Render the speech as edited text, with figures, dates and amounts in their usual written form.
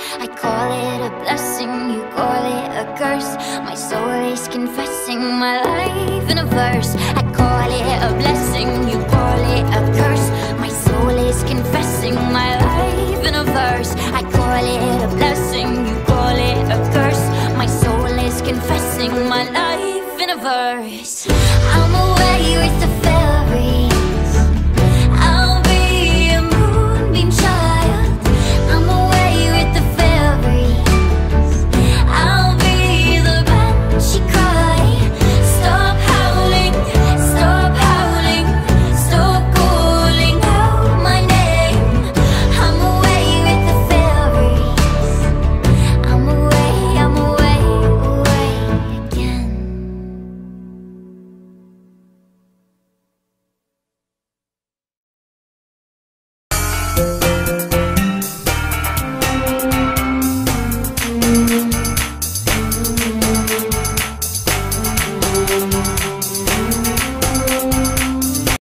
I call it a blessing, you call it a curse. My soul is confessing my life in a verse. I call it a blessing, you call it a curse. My soul is confessing my life in a verse. I call it a blessing, you call it a curse. My soul is confessing my life in a verse.